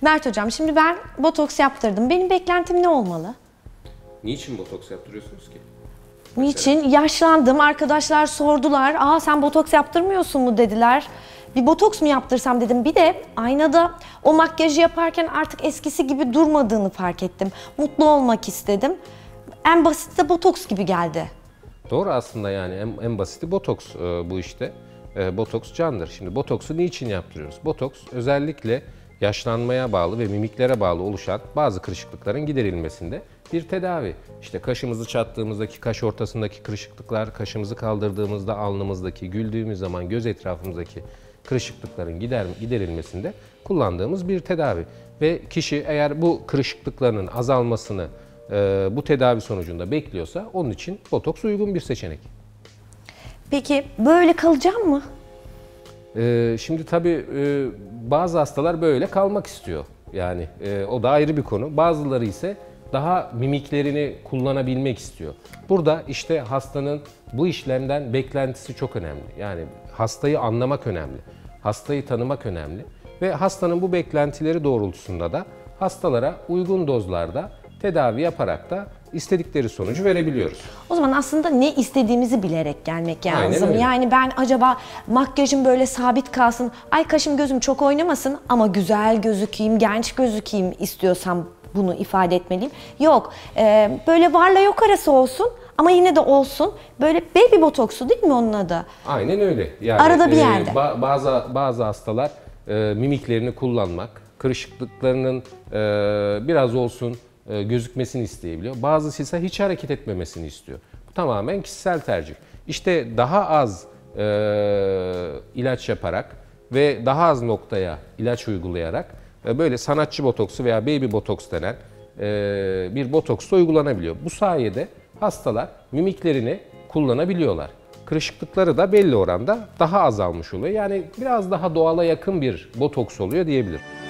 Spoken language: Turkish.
Mert hocam, şimdi ben botoks yaptırdım. Benim beklentim ne olmalı? Niçin botoks yaptırıyorsunuz ki? Niçin? Yaşlandım. Arkadaşlar sordular. Aa, sen botoks yaptırmıyorsun mu dediler. Bir botoks mu yaptırsam dedim. Bir de aynada o makyajı yaparken artık eskisi gibi durmadığını fark ettim. Mutlu olmak istedim. En basit de botoks gibi geldi. Doğru aslında, yani en basiti botoks bu işte. Botoks candır. Şimdi botoksu niçin yaptırıyoruz? Botoks özellikle yaşlanmaya bağlı ve mimiklere bağlı oluşan bazı kırışıklıkların giderilmesinde bir tedavi. İşte kaşımızı çattığımızdaki kaş ortasındaki kırışıklıklar, kaşımızı kaldırdığımızda alnımızdaki, güldüğümüz zaman göz etrafımızdaki kırışıklıkların giderilmesinde kullandığımız bir tedavi. Ve kişi eğer bu kırışıklıklarının azalmasını bu tedavi sonucunda bekliyorsa onun için botoks uygun bir seçenek. Peki böyle kalacağım mı? Şimdi tabii bazı hastalar böyle kalmak istiyor. Yani o da ayrı bir konu. Bazıları ise daha mimiklerini kullanabilmek istiyor. Burada işte hastanın bu işlemden beklentisi çok önemli. Yani hastayı anlamak önemli. Hastayı tanımak önemli. Ve hastanın bu beklentileri doğrultusunda da hastalara uygun dozlarda tedavi yaparak da istedikleri sonucu verebiliyoruz. O zaman aslında ne istediğimizi bilerek gelmek lazım. Aynen öyle. Yani ben acaba makyajım böyle sabit kalsın, ay kaşım gözüm çok oynamasın ama güzel gözükeyim, genç gözükeyim istiyorsam bunu ifade etmeliyim. Yok, böyle varla yok arası olsun ama yine de olsun. Böyle baby botoksu değil mi onun adı? Aynen öyle. Yani, arada bir yerde. Bazı hastalar mimiklerini kullanmak, kırışıklıklarının biraz olsun gözükmesini isteyebiliyor. Bazısı ise hiç hareket etmemesini istiyor. Bu tamamen kişisel tercih. İşte daha az ilaç yaparak ve daha az noktaya ilaç uygulayarak böyle sanatçı botoksu veya baby botoks denen bir botoks da uygulanabiliyor. Bu sayede hastalar mimiklerini kullanabiliyorlar. Kırışıklıkları da belli oranda daha azalmış oluyor. Yani biraz daha doğala yakın bir botoks oluyor diyebilirim.